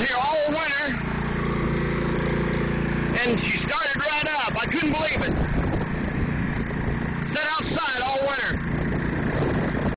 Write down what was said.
out here all winter, and she started right up. I couldn't believe it.